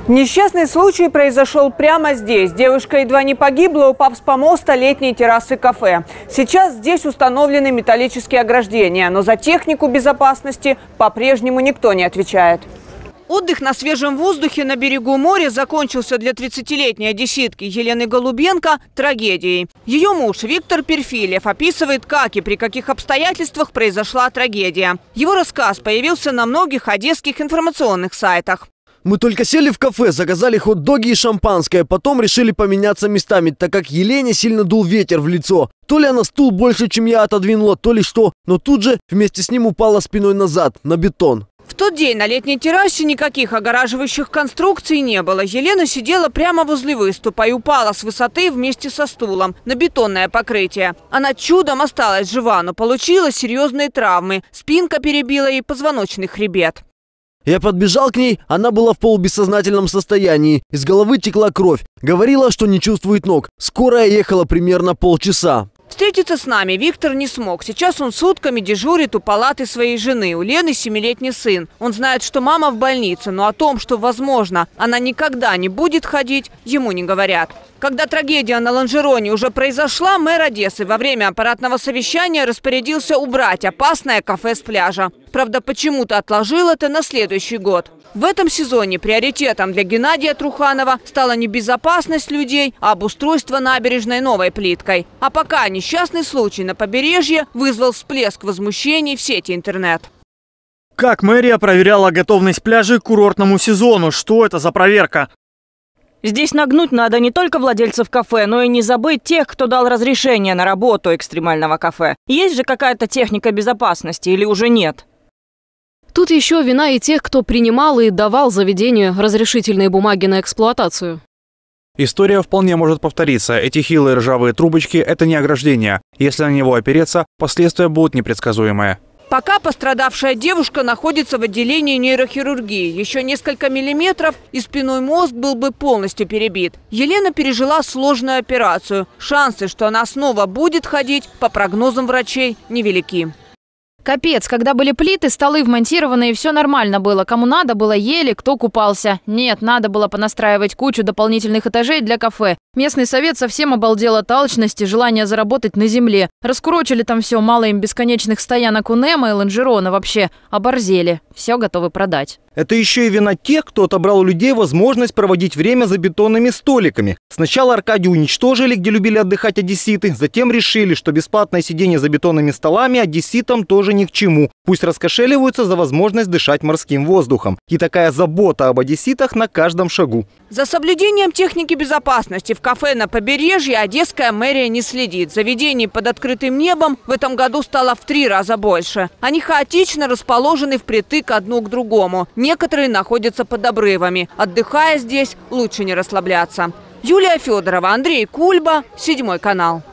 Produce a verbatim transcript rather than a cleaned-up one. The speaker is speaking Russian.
Несчастный случай произошел прямо здесь. Девушка едва не погибла, упав с помоста летней террасы кафе. Сейчас здесь установлены металлические ограждения, но за технику безопасности по-прежнему никто не отвечает. Отдых на свежем воздухе на берегу моря закончился для тридцатилетней одесситки Елены Голубенко трагедией. Ее муж Виктор Перфильев описывает, как и при каких обстоятельствах произошла трагедия. Его рассказ появился на многих одесских информационных сайтах. Мы только сели в кафе, заказали хот-доги и шампанское, потом решили поменяться местами, так как Елене сильно дул ветер в лицо. То ли она стул больше, чем я отодвинула, то ли что, но тут же вместе с ним упала спиной назад, на бетон. В тот день на летней террасе никаких огораживающих конструкций не было. Елена сидела прямо возле выступа и упала с высоты вместе со стулом на бетонное покрытие. Она чудом осталась жива, но получила серьезные травмы. Спинка перебила ей позвоночный хребет. Я подбежал к ней, она была в полубессознательном состоянии. Из головы текла кровь. Говорила, что не чувствует ног. Скорая ехала примерно полчаса. Встретиться с нами Виктор не смог. Сейчас он сутками дежурит у палаты своей жены. У Лены семилетний сын. Он знает, что мама в больнице, но о том, что, возможно, она никогда не будет ходить, ему не говорят. Когда трагедия на Лонжероне уже произошла, мэр Одессы во время аппаратного совещания распорядился убрать опасное кафе с пляжа. Правда, почему-то отложил это на следующий год. В этом сезоне приоритетом для Геннадия Труханова стала не безопасность людей, а обустройство набережной новой плиткой. А пока несчастный случай на побережье вызвал всплеск возмущений в сети интернет. Как мэрия проверяла готовность пляжей к курортному сезону? Что это за проверка? Здесь нагнуть надо не только владельцев кафе, но и не забыть тех, кто дал разрешение на работу экстремального кафе. Есть же какая-то техника безопасности или уже нет? Тут еще вина и тех, кто принимал и давал заведению разрешительные бумаги на эксплуатацию. История вполне может повториться. Эти хилые ржавые трубочки – это не ограждение. Если на него опереться, последствия будут непредсказуемые. Пока пострадавшая девушка находится в отделении нейрохирургии. Еще несколько миллиметров, и спинной мозг был бы полностью перебит. Елена пережила сложную операцию. Шансы, что она снова будет ходить, по прогнозам врачей, невелики. Капец, когда были плиты, столы вмонтированы, и все нормально было. Кому надо было, ели, кто купался. Нет, надо было понастраивать кучу дополнительных этажей для кафе. Местный совет совсем обалдел от алчности, желания заработать на земле. Раскурочили там все, мало им бесконечных стоянок у Немо и Лонжерона, вообще оборзели. Все готовы продать. Это еще и вина тех, кто отобрал у людей возможность проводить время за бетонными столиками. Сначала Аркадию уничтожили, где любили отдыхать одесситы, затем решили, что бесплатное сидение за бетонными столами одесситам тоже ни к чему. Пусть раскошеливаются за возможность дышать морским воздухом. И такая забота об одесситах на каждом шагу. За соблюдением техники безопасности в кафе на побережье одесская мэрия не следит. Заведений под открытым небом в этом году стало в три раза больше. Они хаотично расположены впритык одно к другому. Некоторые находятся под обрывами. Отдыхая здесь, лучше не расслабляться. Юлия Федорова, Андрей Кульба, Седьмой канал.